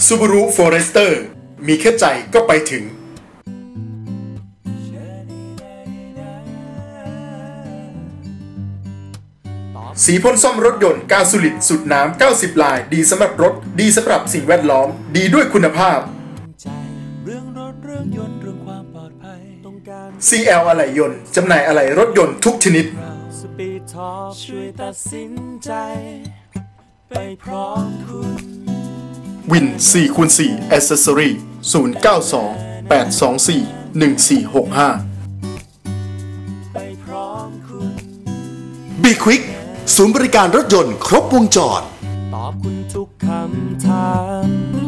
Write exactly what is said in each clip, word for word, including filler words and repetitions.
Subaru Forester มีแค่ใจก็ไปถึงสีพ่นซ่อมรถยนต์กาซูลิดสุดน้ำเก้าสิบลายดีสำหรับรถดีสำหรับสิ่งแวดล้อมดีด้วยคุณภาพ ซี แอล อะไหล่ยนต์จำหน่ายอะไหล่รถยนต์ทุกชนิดวิน สี่คูณสี่ Accessory ศูนย์ เก้า สอง แปด สอง สี่ หนึ่ง สี่ หก ห้าบีควิกศูนย์บริการรถยนต์ครบวงจรตอบคุณทุกคำถาม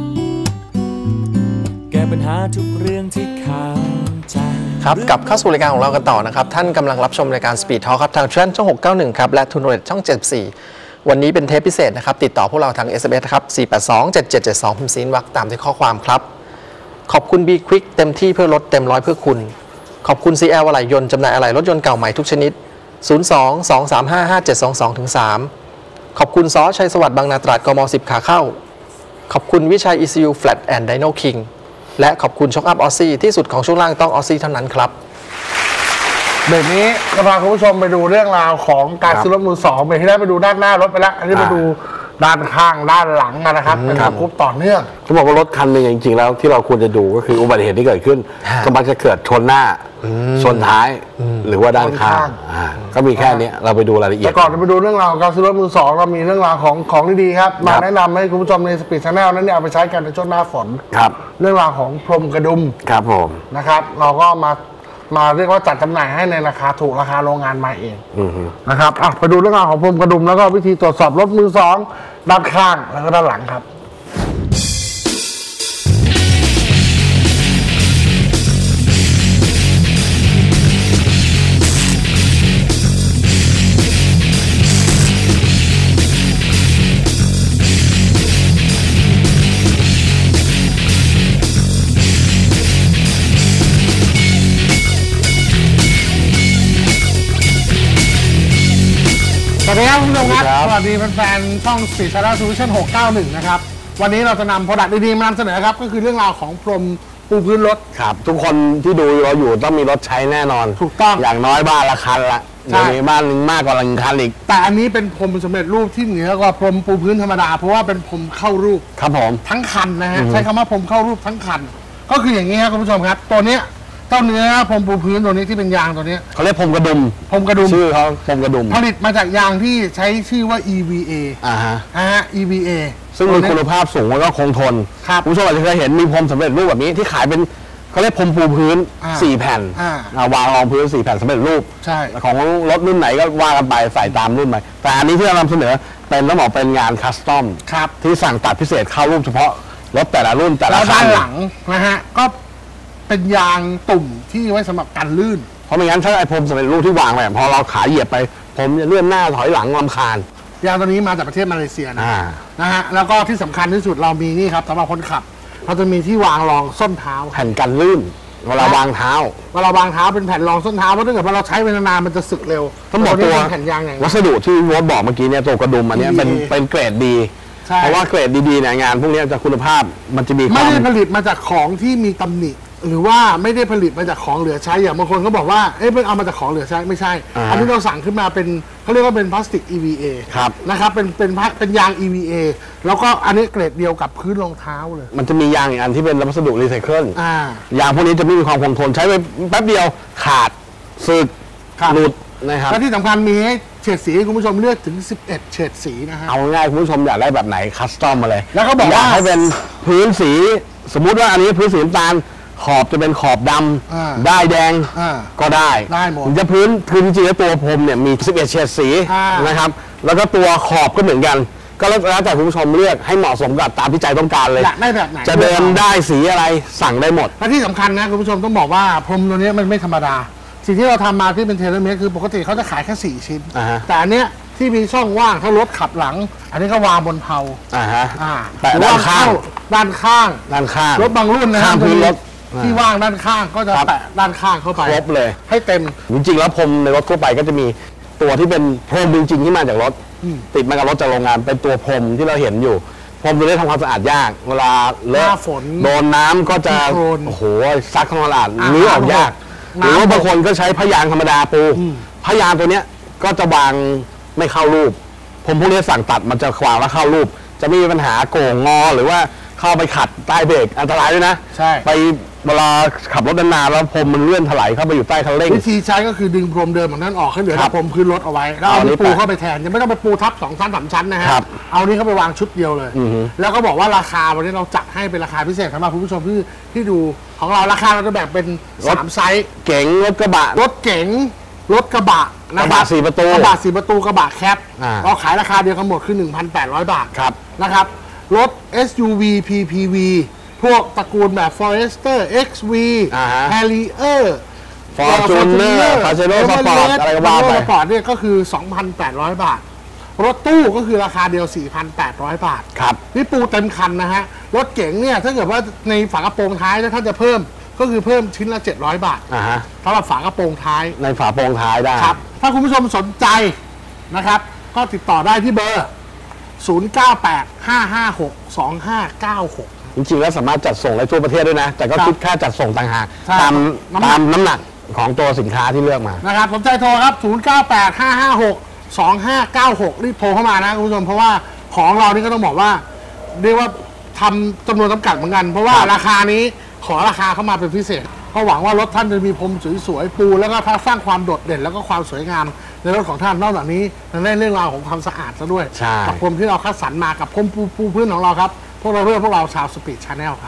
แก้ปัญหาทุกเรื่องที่ค้างใจครับกลับเข้าสู่รายการของเรากันต่อนะครับท่านกำลังรับชมรายการ Speed Talk ครับทางช่องหกเก้าหนึ่งครับและทูนโรดช่องเจ็ดสิบสี่วันนี้เป็นเทปพิเศษนะครับติดต่อพวกเราทาง เอส เอ็ม เอส ครับสี่ แปด สอง เจ็ด เจ็ด เจ็ด สองพิมพ์ซีนวักตามที่ข้อความครับขอบคุณ B Quick เต็มที่เพื่อรถเต็มร้อยเพื่อคุณขอบคุณ ซี แอล อะไหล่ยนต์จำหน่ายอะไหล่รถยนต์เก่าใหม่ทุกชนิดศูนย์ สอง สอง สาม ห้า ห้า เจ็ด สอง สอง สาม ขอบคุณซอชัยสวัสดิ์บางนาตราดกมสิบขาเข้าขอบคุณวิชัย อี ซี ยู Flat and Dyno King และขอบคุณช็อคอัพออสซี่ที่สุดของช่วงล่างต้องออสซี่เท่านั้นครับเบรกนี้จะพาคุณผู้ชมไปดูเรื่องราวของการซื้อรถมือสองเบรกที่แล้วไปดูด้านหน้ารถไปแล้วอันนี้ไปดูด้านข้างด้านหลังนะครับเป็นการคุบต่อเนื่องเขาบอกว่ารถคันหนึ่งจริงๆแล้วที่เราควรจะดูก็คืออุบัติเหตุที่เกิดขึ้นก็มักจะเกิดชนหน้าชนท้ายหรือว่าด้านข้างก็มีแค่นี้เราไปดูรายละเอียดแต่ก่อนจะไปดูเรื่องราวการซื้อรถมือสองเรามีเรื่องราวของของดีๆครับมาแนะนำให้คุณผู้ชมในสปีดชาแนลนั้นเนี่ยเอาไปใช้กันในช่วงหน้าฝนครับเรื่องราวของพรมกระดุมครับผมนะครับเราก็มามาเรียกว่าจัดจำหน่ายให้ในราคาถูกราคาโรงงานมาเองนะครับอ่ะไปดูเรื่องราวของพรมกระดุมแล้วก็วิธีตรวจสอบรถมือสองด้านข้างแล้วก็ด้านหลังครับสวัสดีครับคุณผู้ชมครับสวัสดีแฟนๆช่อง Speed Channel Solution หกเก้าหนึ่งนะครับวันนี้เราจะนำโปรดักต์ดีๆมานำเสนอครับก็คือเรื่องราวของพรมปูพื้นรถครับทุกคนที่ดูเราอยู่ต้องมีรถใช้แน่นอนถูกต้องอย่างน้อยบ้านละคันละมีบ้านหนึ่งมากกว่าหนึ่งคันอีกแต่อันนี้เป็นพรมสำเร็จรูปที่เหนือกว่าพรมปูพื้นธรรมดาเพราะว่าเป็นพรมเข้ารูปครับผมทั้งคันนะฮะใช้คำว่าพรมเข้ารูปทั้งคันก็คืออย่างนี้ครับคุณผู้ชมครับตัวเนี้ยเจ้าเนื้อพรมปูพื้นตัวนี้ที่เป็นยางตัวนี้เขาเรียกพรมกระดุมพรมกระดุมชื่อเขาพรมกระดุมผลิตมาจากยางที่ใช้ชื่อว่า อี วี เออ่าฮะฮะ อี วี เอซึ่งมีคุณภาพสูงแล้วก็คงทนคุณผู้ชมอาจจะเคยเห็นมีพรมสำเร็จรูปแบบนี้ที่ขายเป็นเขาเรียกพรมปูพื้นสี่แผ่นวางรองพื้นสี่แผ่นสำเร็จรูปใช่ของรถรุ่นไหนก็ว่ากันไปใส่ตามรุ่นไปแต่อันนี้ที่เรานำเสนอเป็นต้องบอกเป็นงานคัสตอมที่สั่งตัดพิเศษเข้ารูปเฉพาะรถแต่ละรุ่นแต่ละคันด้านหลังนะฮะก็เป็นยางตุ่มที่ไว้สำหรับกันลื่นเพราะไม่งั้นถ้าไอ้พรมสำเร็จรูปที่วางแบบพอเราขาเหยียบไปผมจะเลื่อนหน้าถอยหลังรำคาญยางตัวนี้มาจากประเทศมาเลเซียนะนะฮะแล้วก็ที่สำคัญที่สุดเรามีนี่ครับสำหรับคนขับเราจะมีที่วางรองส้นเท้าแผ่นกันลื่นเวลาวางเท้าเวลาวางเท้าเป็นแผ่นรองส้นเท้าเพราะถ้าเกิดว่าเราใช้ไปนานๆมันจะสึกเร็วต้องบอกตัวแผ่นยางอย่างวัสดุที่วอดบอกเมื่อกี้เนี่ยตัวกระดุมอันนี้เป็นเป็นเกรดดีเพราะว่าเกรดดีๆเนี่ยงานพวกนี้จะคุณภาพมันจะมีไม่ได้ผลิตมาจากของที่มีตำหนิหรือว่าไม่ได้ผลิตมาจากของเหลือใช้อย่างบางคนก็บอกว่าเอ๊ะเป็นเอามาจากของเหลือใช้ไม่ใช่อันนี้เราสั่งขึ้นมาเป็นเขาเรียกว่าเป็นพลาสติก อี วี เอ นะครับเป็นเป็นเป็นยาง อี วี เอ แล้วก็อันนี้เกรดเดียวกับพื้นรองเท้าเลยมันจะมียางอีกอันที่เป็นวัสดุรีไซเคิลยางพวกนี้จะไม่มีความคงทนใช้ไปแป๊บเดียวขาดสึกหลุดนะครับและที่สำคัญมีให้เฉดสีคุณผู้ชมเลือกถึงสิบเอ็ดเฉดสีนะฮะเอาง่ายคุณผู้ชมอยากได้แบบไหนคัสตอมมาเลยแล้วก็บอกว่าให้เป็นพื้นสีสมมุติว่าอันนี้พื้นสีน้ำตาลขอบจะเป็นขอบดำได้แดงก็ได้ได้หมดจะพื้นพื้นจริงๆแล้วตัวพรมเนี่ยมีสิบเอ็ดเฉดสีนะครับแล้วก็ตัวขอบก็เหมือนกันก็แล้วแต่คุณผู้ชมเลือกให้เหมาะสมกับตามที่ใจต้องการเลยอยากได้แบบไหนจะเดินได้สีอะไรสั่งได้หมดและที่สำคัญนะคุณผู้ชมต้องบอกว่าพรมตัวนี้มันไม่ธรรมดาสิ่งที่เราทำมาที่เป็นเทเลเมตรคือปกติเขาจะขายแค่สี่ชิ้นแต่อันเนี้ยที่มีช่องว่างถ้ารถขับหลังอันนี้ก็วางบนเพลาอ่าฮะแต่ด้านข้างด้านข้างด้านข้างรถบางรุ่นนะข้างพื้นรถที่ว่างด้านข้างก็จะแปะด้านข้างเข้าไปครบเลยให้เต็มจริงๆแล้วพรมในรถทั่วไปก็จะมีตัวที่เป็นพรมจริงๆที่มาจากรถติดมากับรถจากโรงงานเป็นตัวพรมที่เราเห็นอยู่พรมตัวนี้ทำความสะอาดยากเวลาเลหอะน้าฝนโดนน้ำก็จะมีโคลนโอ้โหซักทำความสะอาดอ่ารื้อออกยากหน้ำรือว่าบางคนก็ใช้พยางธรรมดาปูพยางตัวเนี้ยก็จะวางไม่เข้ารูปผมพวกนี้สั่งตัดมันจะวางแล้วเข้ารูป จะไม่มีปัญหาโก่งงอหรือว่าเข้าไปขัดใต้เบรกอันตรายด้วยนะใช่ไปเวลาขับรถนานๆแล้วพรมมันเลื่อนถลายเข้าไปอยู่ใต้คันเร่งวิธีใช้ก็คือดึงพรมเดิมของนั้นออกให้เหลือครัแต่บพรมพื้นรถเอาไว้แล้วเอาเอาอันนี้นี่ปูแปะเข้าไปแทนยังไม่ต้องไปปูทับสองชั้นสามชั้นนะฮะครับเอานี่เข้าไปวางชุดเดียวเลยอือฮึแล้วก็บอกว่าราคาวันนี้เราจัดให้เป็นราคาพิเศษสำหรับคุณผู้ชมที่ที่ดูของเราราคาเราจะแบ่งเป็นสามไซส์เก๋งรถกระบะรถเก๋งรถกระบะนะกระคบะรับสี่ประตูกระบะสี่ประตูกระบะแคปอ่าเราขายราคาเดียวกันหมดคือ หนึ่งพันแปดร้อย บาทครับนะครับรถ เอส ยู วี พี พี วี พวกตระกูลแบบ Forester เอ็กซ์ วีอ่าฮะ Harrier Fortuner Pajero Sport อะไรก็ว่าไปสปอร์ตเนี่ยก็คือ สองพันแปดร้อย บาท รถตู้ก็คือราคาเดียว สี่พันแปดร้อย บาทครับนี่ปูเต็มคันนะฮะ รถเก๋งเนี่ยถ้าเกิดว่าในฝากระโปรงท้ายถ้าจะเพิ่มก็คือเพิ่มชิ้นละ เจ็ดร้อย บาทอ่าฮะสำหรับฝากระโปรงท้ายในฝาโปรงท้ายได้ครับ ถ้าคุณผู้ชมสนใจนะครับ ก็ติดต่อได้ที่เบอร์ ศูนย์ เก้า แปด ห้า ห้า หก สอง ห้า เก้า หกจริงๆแล้วสามารถจัดส่งได้ทั่วประเทศด้วยนะ แต่ก็ครับคิดค่าจัดส่งต่างหากใช่ตามน้ำหนักตามน้ำหนักของตัวสินค้าที่เลือกมานะครับสนใจโทรครับ ศูนย์ เก้า แปด ห้า ห้า หก สอง ห้า เก้า หก รีบโทรเข้ามานะคุณผู้ชม เพราะว่าของเรานี่ก็ต้องบอกว่าเรียกว่าทำจำนวนจำกัดเหมือนกัน เพราะว่าครับราคานี้ขอราคาเข้ามาเป็นพิเศษก็หวังว่ารถท่านจะมีพรมสวยๆปูแล้วก็ถ้าสร้างความโดดเด่นแล้วก็ความสวยงามในรถของท่านนอกจากนี้ยังได้เรื่องราวของความสะอาดซะด้วยใช่กับพรมที่เราคัดสรรมากับพรมปูปูพื้นของเราครับพวกเราเพื่อนพวกเราชาวสปีดชาแนลครับ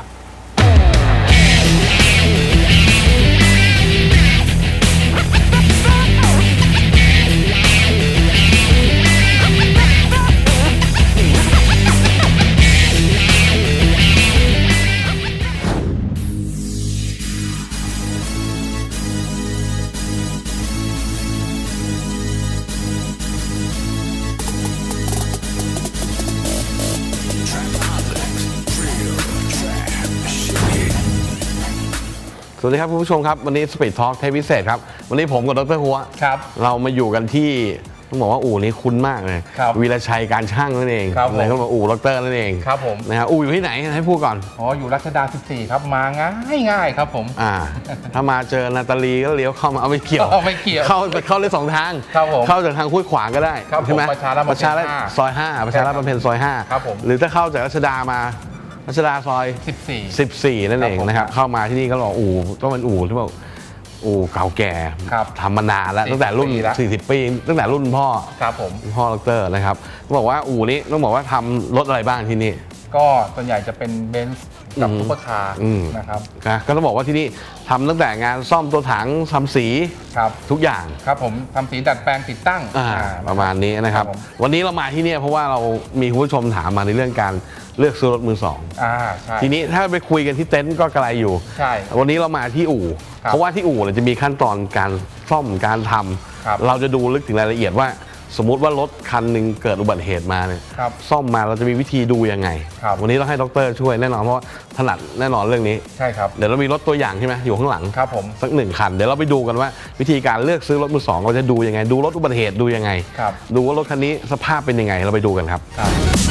สวัสดีครับคุณผู้ชมครับ วันนี้สปีดทอล์กเทปพิเศษครับ วันนี้ผมกับดรหัวครับเรามาอยู่กันที่ต้องบอกว่าอู่นี้คุ้นมากเลยครับวีรชัยการช่างนั่นเองครับผมเลยเขาบอกอู่ดรนั่นเองครับผมนะฮะอู่อยู่ที่ไหนให้พูดก่อนอ๋ออยู่รัชดาสิบสี่ครับมาง่ายง่ายครับผมอ่า ถ้ามาเจอนาตาลีก็เลี้ยวเข้ามาเอาไม่เกี่ยวเอาไม่เกี่ยวเข้าเข้าได้สองทางครับผมเข้าจากทางห้วยขวางก็ได้ครับผมใช่ไหมประชารัฐบำเพ็ญประชารัฐห้าซอยห้าประชารัฐบำเพ็ญซอยห้าครับผมหรือถ้าเข้าจากรัชดามารัชดาซอยสิบสี่สิบสี่นั่นเองครับผมนะครับเข้ามาที่นี่ก็บอกอู่ต้องเป็นอู่ที่บอกอู่เก่าแก่ครับทำมานานแล้วตั้งแต่รุ่นสี่สิบปีแล้วสี่สิบปีตั้งแต่รุ่นพ่อครับผมพ่อดรนะครับเขาบอกว่าอู่นี้ต้องบอกว่าทำรถอะไรบ้างที่นี่ก็ส่วนใหญ่จะเป็นเบนซ์กับอืมซุปเปอร์คาร์อืมนะครับนะก็ต้องบอกว่าที่นี่ทำตั้งแต่งานซ่อมตัวถังทำสีครับทุกอย่างครับผมทำสีดัดแปลงติดตั้งอ่าอ่าประมาณนี้นะครับครับผมวันนี้เรามาที่เนี่ยเพราะว่าเรามีคุณผู้ชมถามมาในเรื่องการเลือกซื้อรถมือสองอ่าใช่ทีนี้ถ้าไปคุยกันที่เต็นท์ก็ไกลอยู่ใช่วันนี้เรามาที่อู่ครับเพราะว่าที่อู่เนี่ยจะมีขั้นตอนการซ่อมการทำครับเราจะดูลึกถึงรายละเอียดว่า สมมุติว่ารถคันหนึ่งเกิดอุบัติเหตุมาเนี่ยครับซ่อมมาเราจะมีวิธีดูยังไงครับวันนี้เราให้ดรช่วยแน่นอนเพราะว่าถนัดแน่นอนเรื่องนี้ใช่ครับเดี๋ยวเรามีรถตัวอย่างใช่ไหมอยู่ข้างหลังครับผมสักหนึ่งคันเดี๋ยวเราไปดูกันว่า วิธีการเลือกซื้อรถมือสองเราจะดูยังไง ดูรถอุบัติเหตุดูยังไงครับดูว่ารถคันนี้สภาพเป็นยังไงเราไปดูกันครับครับ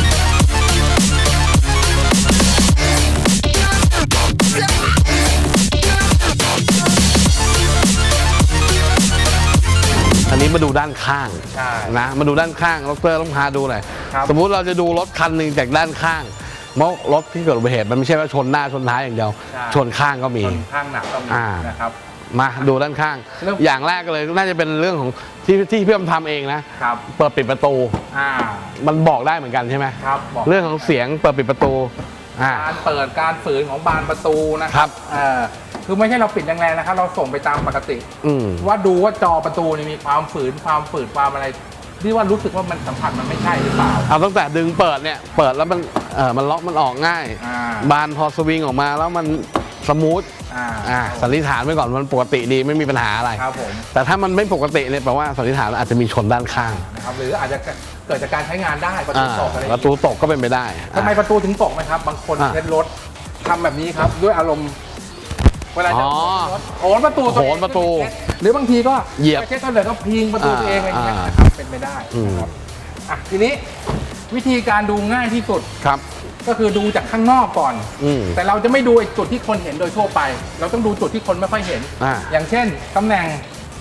อันนี้มาดูด้านข้างใช่นะมาดูด้านข้างดรต้องพาดูหน่อยครับสมมุติเราจะดูรถคันหนึ่งจากด้านข้างเพราะรถที่เกิดอุบัติเหตุมันไม่ใช่ว่าชนหน้าชนท้ายอย่างเดียวใช่ชนข้างก็มีส่วนข้างหนักก็มีอ่านะครับมาดูด้านข้างเริ่มอย่างแรกเลยน่าจะเป็นเรื่องของที่ที่พี่อมทำเองนะครับ เปิดปิดประตูอ่ามันบอกได้เหมือนกันใช่ไหมครับบอกเรื่องของเสียงเปิดปิดประตูอ่าการเปิดการฝืนของบานประตูนะคครัรับ เออคือไม่ใช่เราปิดแรงๆนะครับ เราส่งไปตามปกติอืมว่าดูว่าจอประตูนี่มีความฝืนความฝืดความอะไรที่ว่ารู้สึกว่ามันสัมผัสมันไม่ใช่หรือเปล่าเอาตั้งแต่ดึงเปิดเนี่ยเปิดแล้วมันเออมันล็อกมันออกง่ายอ่าบานพอสวิงออกมาแล้วมันสมูทอ่าอ่าสันนิษฐานไว้ก่อนมันปกติดีไม่มีปัญหาอะไรครับผมแต่ถ้ามันไม่ปกติเนี่ยแปลว่าสันนิษฐานว่าอาจจะมีชนด้านข้างนะครับหรืออาจจะเกิดจากการใช้งานได้ประตูอ่าตกอะไรประตูตกก็เป็นไปได้ทำไมประตูถึงตกไหมครับ บางคนอ่าเช็ดรถทำแบบนี้ครับด้วยอารมณ์เวลาจะอ๋อโหนประตูตัวเองโหนประตูหรือบางทีก็เหยียบไปเช็ดตอนเดือดก็พิงประตูตัวเองอะไรอย่างเงี้ยอ่านะครับเป็นไปได้อืมนะครับอ่ะทีนี้วิธีการดูง่ายที่สุดครับก็คือดูจากข้างนอกก่อนอืมแต่เราจะไม่ดูไอ้จุดที่คนเห็นโดยทั่วไป เราต้องดูจุดที่คนไม่ค่อยเห็นอ่าอย่างเช่นตำแหน่ง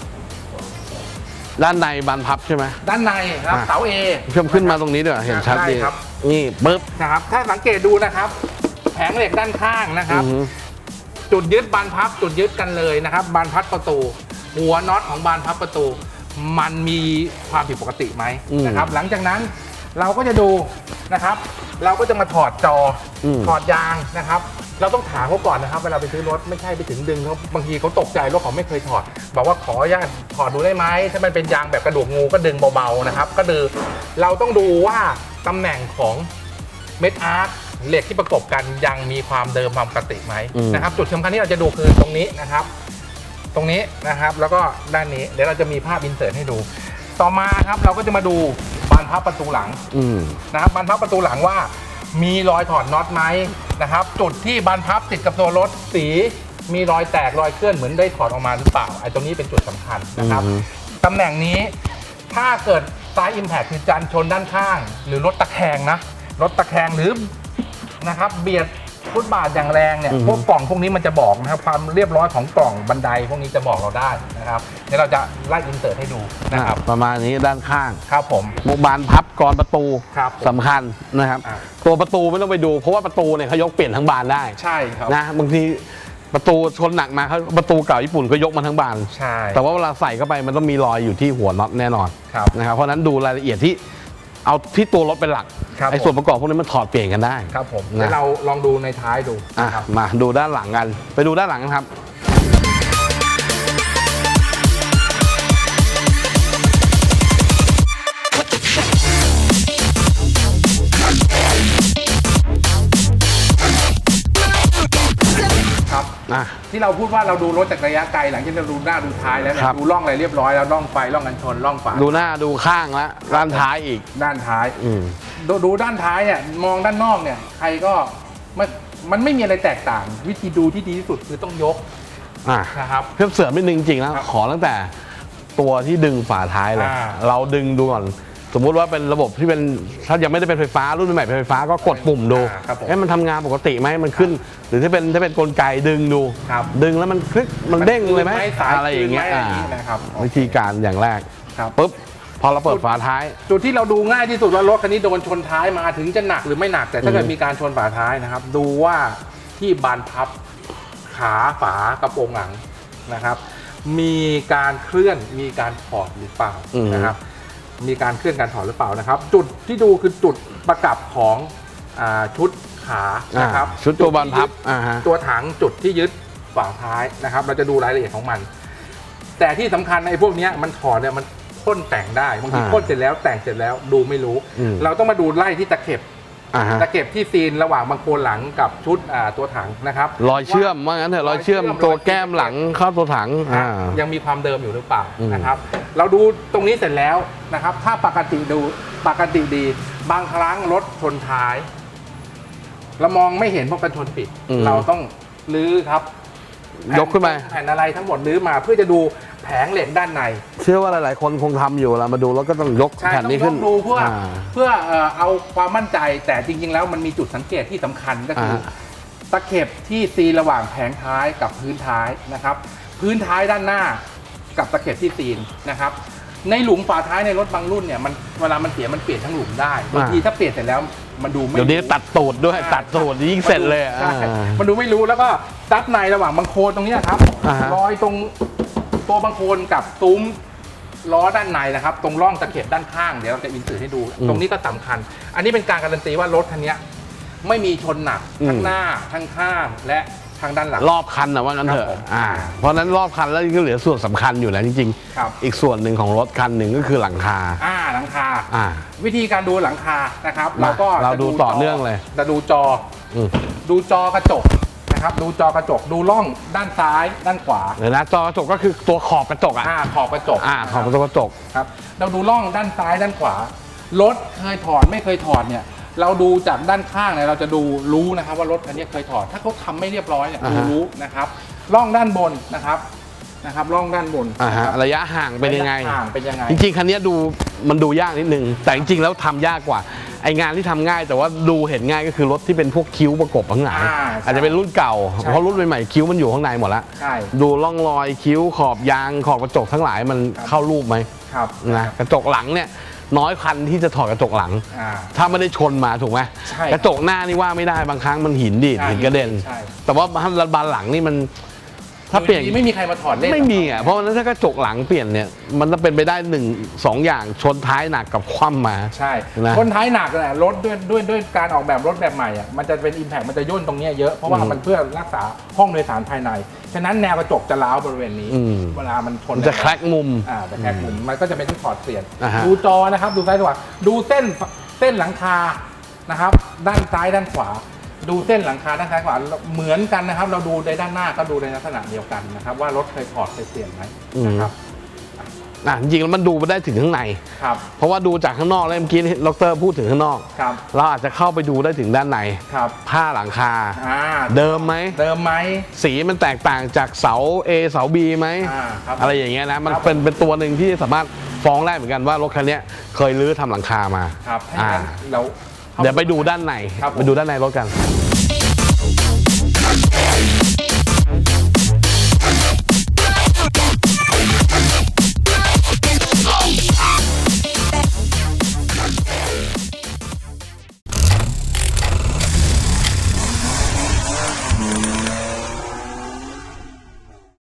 ด้านในบานพับใช่ไหมด้านในครับอ่าเสา A เพิ่มขึ้นมาตรงนี้ด้วยเห็นชัดดีได้ครับนี่ปึ๊บนะครับถ้าสังเกตดูนะครับ แผงเหล็กด้านข้างนะครับอือฮึจุดยึดบานพับจุดยึดกันเลยนะครับบานพับประตู หัวน็อตของบานพับประตู มันมีความผิดปกติไหมนะครับ หลังจากนั้นเราก็จะดูนะครับ เราก็จะมาถอดจออมถอดยางนะครับ เราต้องถามเขาก่อนนะครับ เวลาไปซื้อรถไม่ใช่ไปถึงดึงเขาบางทีเขาตกใจรถเขาไม่เคยถอด บอกว่าขออนุญาตถอดดูได้ไหมถ้ามันเป็นยางแบบกระดูกงูก็ดึงเบาๆนะครับ ก็คือเราต้องดูว่าตำแหน่งของเม็ดอาร์คเหล็กที่ประกบกันยังมีความเดิมความปกติไหมนะครับ จุดสำคัญที่เราจะดูคือตรงนี้นะครับ ตรงนี้นะครับแล้วก็ด้านนี้เดี๋ยวเราจะมีภาพอินเสิร์ตให้ดู ต่อมาครับเราก็จะมาดูบานพับประตูหลังอืมนะครับบานพับประตูหลังว่ามีรอยถอดน็อตไหมนะครับจุดที่บานพับติดกับตัวรถสีมีรอยแตกรอยเคลื่อนเหมือนได้ถอดออกมาหรือเปล่าไอ้ตรงนี้เป็นจุดสำคัญนะครับตำแหน่งนี้ถ้าเกิดซ้ายอิมแพคคือจันชนด้านข้าง หรือรถตะแคงนะรถตะแคงหรือนะครับเบียดฟุตบาทอย่างแรงเนี่ยพวกกล่องพวกนี้มันจะบอกนะครับความเรียบร้อยของกล่องบันไดพวกนี้จะบอกเราได้นะครับเดี๋ยวเราจะไล่อินเสิร์ตให้ดูนะครับอ่ะประมาณนี้ด้านข้างครับผมมุกบานพับกรประตูครับผมสำคัญนะครับอ่ะตัวประตูไม่ต้องไปดูเพราะว่าประตูเนี่ยเขายกเปลี่ยนทั้งบานได้ใช่ครับนะบางทีประตูชนหนักมาเขาประตูเก่าญี่ปุ่นก็ยกมาทั้งบานใช่แต่ว่าเวลาใส่เข้าไปมันต้องมีรอยอยู่ที่หัวน็อตแน่นอนครับนะครับเพราะฉะนั้นดูรายละเอียดที่เอาที่ตัวรถเป็นหลักครับไอ้ส่วนประกอบพวกนี้มันถอดเปลี่ยนกันได้ครับผมนะเดี๋ยวเราลองดูในท้ายดูอ่ะนะครับมาดูด้านหลังกัน ไปดูด้านหลังกันครับครับอ่ะที่เราพูดว่าเราดูรถจากระยะไกลหลังจากเราดูหน้าดูท้ายแล้วเนี่ยครับดูร่องอะไรเรียบร้อยแล้วร่องไฟร่องกันชนร่องฝาดูหน้าดูข้างแล้วด้านท้ายอีกด้านท้ายอืมดูดูด้านท้ายเนี่ยมองด้านนอกเนี่ยใครก็มันมันไม่มีอะไรแตกต่าง วิธีดูที่ดีที่สุดคือต้องยกอ่ะนะครับเพิ่มเสริมนิดนึงจริงๆนะครับ ขอตั้งแต่ตัวที่ดึงฝาท้ายเลยอ่าเราดึงดูก่อน สมมุติว่าเป็นระบบที่เป็นถ้ายังไม่ได้เป็นไฟฟ้ารุ่นใหม่เป็นไฟฟ้าก็กดปุ่มดูอ่าครับผมเอ๊ะมันทำงานปกติไหมมันขึ้น หรือถ้าเป็นถ้าเป็นกลไกดึงดูครับดึงแล้วมันคลิกมันเด้งเลยไหมสายอะไรอย่างเงี้ยคืนไหมอ่าอะไรอย่างงี้นะครับวิธีการอย่างแรกครับปุ๊บพอเราเปิดฝาท้ายจุดที่เราดูง่ายที่สุดว่ารถคันนี้โดนชนท้ายมาถึงจะหนักหรือไม่หนักแต่ถ้าเกิดมีการชนฝาท้ายนะครับ ดูว่าที่บานพับขาฝากระโปรงหลังนะครับ มีการเคลื่อนมีการถอดหรือเปล่าอืมนะครับ มีการเคลื่อนการถอดหรือเปล่านะครับ จุดที่ดูคือจุดประกับของอาชุดขานะครับอ่าชุดตัวบานพับอ่าฮะตัวถังจุดที่ยึดฝาท้ายนะครับ เราจะดูรายละเอียดของมัน แต่ที่สำคัญในพวกเนี้ยมันถอดเนี่ยมันพ่นแต่งได้บางทีอ่าพ่นเสร็จแล้วแต่งเสร็จแล้วดูไม่รู้อืมเราต้องมาดูไล่ที่ตะเข็บอ่าฮะตะเข็บที่ซีนระหว่างบางโคลนหลังกับชุดอ่าตัวถังนะครับรอยเชื่อมว่างั้นเถอะรอยเชื่อมตัวแก้มหลังเข้าตัวถังว่าอ่ายังมีความเดิมอยู่หรือเปล่าอืมนะครับ เราดูตรงนี้เสร็จแล้วนะครับ ถ้าปกติดูปกติดี บางครั้งรถชนท้ายเรามองไม่เห็นเพราะกันชนปิด เราต้องลื้อครับยกขึ้นมาแผ่นอะไรทั้งหมดลื้อมาเพื่อจะดูแผงเหล็กด้านในเชื่อว่าหลายๆ คนคงทำอยู่แล้วมาดูแล้วก็ต้องยกใช่แผ่นต้องนี้ยขึ้นกดูเพื่ออ่าเพื่อเอ่อเอาความมั่นใจแต่จริง ๆ แล้วมันมีจุดสังเกตที่สำคัญก็คืออา ตะเข็บที่ซีนระหว่างแผงท้ายกับพื้นท้ายนะครับ พื้นท้ายด้านหน้ากับตะเข็บที่ซีนนะครับ ในหลุมฝาท้ายในรถบางรุ่นเนี่ยมันเวลามันเสียมันเปลี่ยนทั้งหลุมได้บางทีถ้าเปลี่ยนเสร็จแล้วมันดูไม่เดี๋ยวนี้ตัดตูดด้วยอ่าตัดตูดยิ่งเสร็จเลยอ่ะใช่อ่ามันดูไม่รู้แล้วก็ซับในระหว่างบางโคลนตรงเนี้ยครับอ่าฮะรอยตรงตัวบางโคลนกับซุ้มล้อด้านในนะครับ ตรงร่องตะเข็บด้านข้างเดี๋ยวเราจะอินเสิร์ตให้ดู ตรงนี้ก็สำคัญ อันนี้เป็นการการันตีว่ารถคันนี้ไม่มีชนหนักทั้งหน้าทั้งข้างและทางด้านหลังรอบคันนะว่างั้นเถครับผอะมอ่าเพราะฉะนั้นรอบคันแล้วก็เหลือส่วนสำคัญอยู่แล้วจริงครับๆ อีกส่วนหนึ่งของรถคันหนึ่งก็คือหลังคาอ่าหลังคาอ่าวิธีการดูหลังคานะครับมาเราก็เราจะดูต่อเนื่องเลยจะดูจออืมดูจอกระจกนะครับ ดูจอกระจกดูร่องด้านซ้ายด้านขวาเดี๋ยวนะจอกระจกก็คือตัวขอบกระจกอ่ะอ่าขอบกระจกอ่าขอบตัวกระจกครับเราดูร่องด้านซ้ายด้านขวารถเคยถอดไม่เคยถอดเนี่ย เราดูจากด้านข้างเนี่ยเราจะดูรู้นะครับว่ารถคันนี้เคยถอด ถ้าเขาทำไม่เรียบร้อยเนี่ยอ่าดูฮะรู้นะครับร่องด้านบนนะครับนะครับร่องด้านบนอ่าฮะระยะห่างเป็นยังไงระะห่างเป็นยังไงจริงๆคันนี้ดูมันดูยากนิดนึงแต่จริงๆแล้วทำยากกว่าไองานที่ทำง่ายแต่ว่าดูเห็นง่ายก็คือรถที่เป็นพวกคิ้วประกบข้างหลังอ่าอาจจะเป็นรุ่นเก่าเพราะรุ่นใหม่ๆคิ้วมันอยู่ข้างในหมดแล้วใช่ดูร่องรอยคิ้วขอบยางขอบกระจกทั้งหลายมันเข้ารูปไหมครับนะกระจกหลังเนี่ยน้อยคันที่จะถอดกระจกหลังอ่าถ้าไม่ได้ชนมาถูกไหมใช่กระจกหน้านี่ว่าไม่ได้บางครั้งมันหินดีดใช่หินกระเด็นใช่แต่ว่าบานหลังนี่มันถ้าเปลี่ยนอยู่ดีๆไม่มีใครมาถอดเล่นไม่มีอ่ะเพราะฉะนั้นถ้ากระจกหลังเปลี่ยนเนี่ยมันจะเป็นไปได้หนึ่งสองอย่างชนท้ายหนักกับคว่ำมาใช่นะคนท้ายหนักแหละรถด้วยด้วยด้วยการออกแบบรถแบบใหม่อ่ะมันจะเป็นอิมแพคมันจะย่นตรงเนี้ยเยอะเพราะว่าอืมมันเพื่อรักษาห้องโดยสารภายในฉะนั้นแนวกระจกจะล้าวบริเวณนี้อืมเวลามันชนมันจะแคลกมุมอ่าจะแคลกมุมมันก็จะเป็นต้องถอดเปลี่ยนอ่าฮะดูจอนะครับดูซ้ายขวาดูเส้นเส้นหลังคานะครับ ด้านซ้ายด้านขวา ดูเส้นหลังคาด้านซ้ายขวาเหมือนกันนะครับ เราดูในด้านหน้าก็ดูในลักษณะเดียวกันนะครับ ว่ารถเคยถอดเคยเปลี่ยนไหมนะครับอ่ะจริงๆแล้วมันดูไปได้ถึงข้างในครับเพราะว่าดูจากข้างนอกแล้วเมื่อกี้ดรพูดถึงข้างนอกครับเราอาจจะเข้าไปดูได้ถึงด้านในครับผ้าหลังคาอ่าเดิมไหมเดิมไหมสีมันแตกต่างจากเสา A เสา B ไหมอ่าครับอะไรอย่างเงี้ยนะมันครับเป็นเป็นตัวหนึ่งที่สามารถฟ้องได้เหมือนกันว่ารถคันนี้เคยรื้อทำหลังคามาครับถ้าอย่างอ่านั้นเราเดี๋ยวไปดูด้านในครับผมไปดูด้านในรถกัน